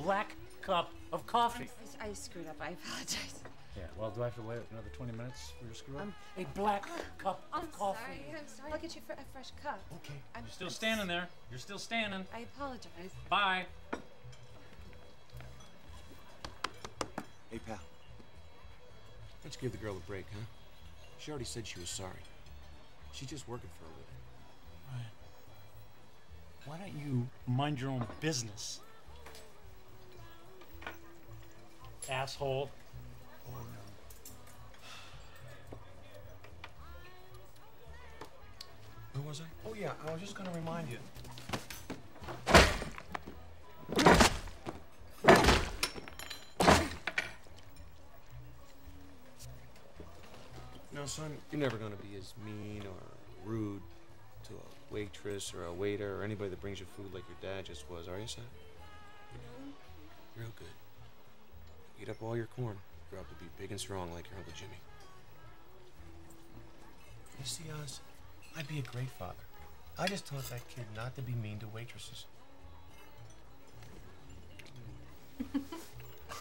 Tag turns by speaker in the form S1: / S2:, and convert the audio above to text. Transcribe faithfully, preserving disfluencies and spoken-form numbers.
S1: black cup of coffee.
S2: I, I screwed up. I apologize.
S1: Yeah, well, do I have to wait another twenty minutes for your screw up? Um, a black cup
S2: I'm
S1: of coffee.
S2: sorry. I'm sorry. I'll get you for a fresh cup.
S1: Okay.
S2: I'm
S3: You're still standing there. You're still standing.
S2: I apologize.
S3: Bye.
S4: Hey, pal. Let's give the girl a break, huh? She already said she was sorry. She's just working for a living.
S1: Right. Why don't you mind your own business? Asshole.
S4: Oh, no. Where was I? Oh, yeah, I was just gonna remind you. No, son, you're never gonna be as mean or rude to a waitress or a waiter or anybody that brings you food like your dad just was, are you, son? Real good. Eat up all your corn. Grow up to be big and strong like your Uncle Jimmy. You see, Oz, I'd be a great father. I just taught that kid not to be mean to waitresses.